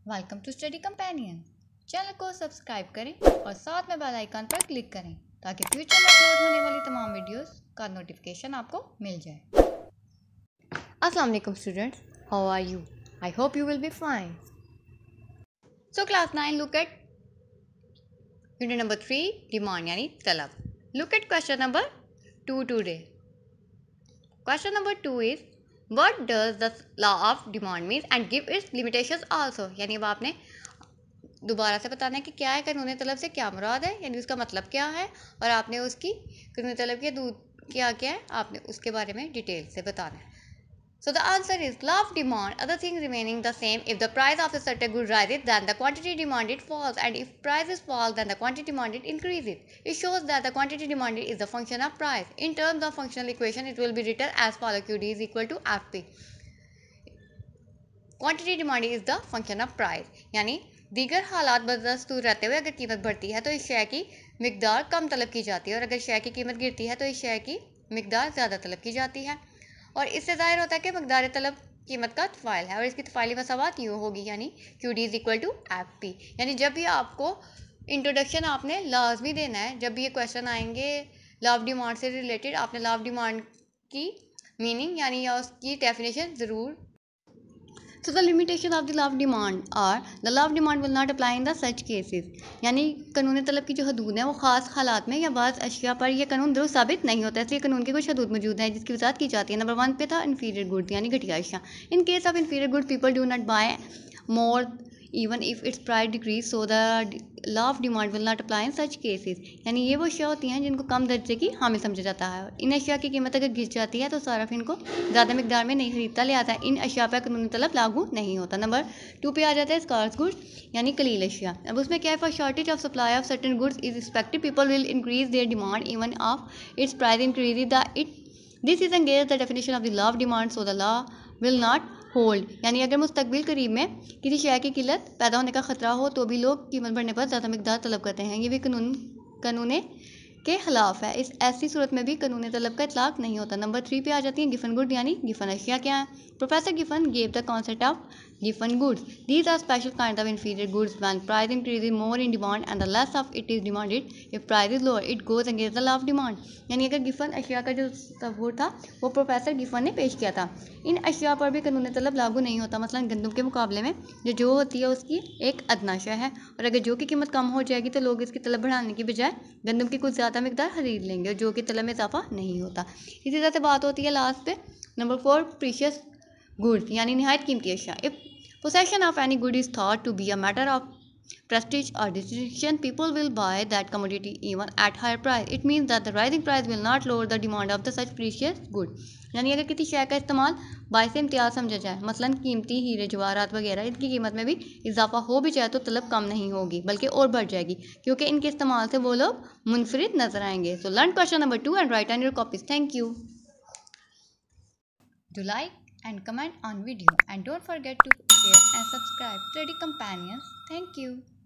Welcome to study companion. Channel को subscribe करें और साथ में बेल आइकन पर क्लिक करें ताकि फ्यूचर में अपलोड होने वाली तमाम वीडियोस का नोटिफिकेशन आपको मिल जाए। अस्सलाम वालेकुम students, how are you? I hope you will be fine. So class 9, look at unit number 3, demand यानी तलब। Look at question number 2 today. Question number 2 is what does the law of demand means and give its limitations also. यानी अब आपने दोबारा से बताना है कि क्या है कानूनी तलब से क्या मुराद है, यानी उसका मतलब क्या है, और आपने उसकी कानूनी तलब के क्या क्या है आपने उसके बारे में डिटेल से बताना है। So the answer is law of demand, other things remaining the same. If the price of a certain good rises, then the quantity demanded falls, and if prices fall, then the quantity demanded increases. It shows that the quantity demanded is a function of price. In terms of functional equation, it will be written as follows: QD is equal to FP. Quantity demand is the function of price, यानी दीगर हालात बदस्तूर रहते हुए अगर कीमत बढ़ती है तो इस शय की मिकदार कम तलब की जाती है, और अगर शय की कीमत गिरती है तो इस शय की मिकदार ज़्यादा तलब की जाती है। और इससे ज़ाहिर होता है कि मकदार तलब कीमत का तफ़ाइल है, और इसकी तफ़ाइली मसावत यूँ होगी, यानी QD is equal to FP। यानी जब भी आपको इंट्रोडक्शन आपने लाजमी देना है, जब भी ये क्वेश्चन आएंगे लॉ ऑफ डिमांड से रिलेटेड, आपने लॉ ऑफ डिमांड की मीनिंग यानी या उसकी डेफिनेशन ज़रूर। So the limitation of the law of demand are the law of demand will not apply in the such cases। यानी कानूनी तलब की जो हदूद है वो ख़ास हालात में या बाज़ अशिया पर यह कानून दुरुस्त साबित नहीं होता, इसलिए कानून की कुछ हदूद मौजूद है जिसकी वजाहत की जाती है। नंबर 1 पे था इन्फीरियर गुड्स यानी घटिया अशिया। In case of inferior good people do not buy more even if its price decrease, so the law of demand will not apply in such cases. यानी ये वो अशिया होती हैं जिनको कम दर्जे की हामिल समझा जाता है। इन अशिया की कीमत अगर गिर जाती है तो सारफ इनको ज़्यादा मिकदार में नहीं खरीदता, लिहाजा इन अशिया पर कानूनी तलब लागू नहीं होता। नंबर 2 पे आ जाता है स्कार्स गुड्स यानी कलील अशिया। अब उसमें क्या है, for shortage of supply of certain goods is expected people will increase their demand even of its price increase the it this is against the definition of the law of demand, so the law will not hold. यानी अगर मुस्तकबिल करीब में किसी शय की किल्लत पैदा होने का खतरा हो तो भी लोग कीमत बढ़ने पर ज़्यादा मिकदार तलब करते हैं, ये भी कानून के खिलाफ है। इस ऐसी सूरत में भी कानूनी तलब का इतलाक नहीं होता। नंबर 3 पे आ जाती है गिफन गुड यानी गिफन अशिया क्या है। Professor Giffen gave the concept of Giffen goods. These are special kind of inferior goods when price increases more in demand and the less of it is demanded. If price is lower it goes against the law of demand. यानी अगर Giffen अशिया का जो तस्वुर था वो professor Giffen ने पेश किया था। इन अशिया पर भी कानूनी तलब लागू नहीं होता। मसलन गंदम के मुकाबले में जो होती है उसकी एक अदना शय है, और अगर जो की कीमत कम हो जाएगी तो लोग इसकी तलब बढ़ाने की बजाय गंदम की कुछ ज़्यादा मिकदार खरीद लेंगे, जो कि तलब में इजाफा नहीं होता। इसी तरह से बात होती है लास्ट पे नंबर 4 प्रीशियस गुड्स यानी नहायत कीमती अशिया। If possession of any good is thought to be a matter of prestige or distinction, people will buy that commodity even at higher price. It means that the rising price will not lower the demand of the such precious good। यानी अगर किसी शय का इस्तेमाल बायस इम्तियाज समझा जाए, मसलन कीमती हीरे जवाहरात वगैरह, इनकी कीमत में भी इजाफा हो भी जाए तो तलब कम नहीं होगी बल्कि और बढ़ जाएगी, क्योंकि इनके इस्तेमाल से वो लोग मुनफरिद नजर आएंगे। So learn question number 2 and write on your copies. Thank you. Do like and comment on video and don't forget to share and subscribe Study Companions. Thank you.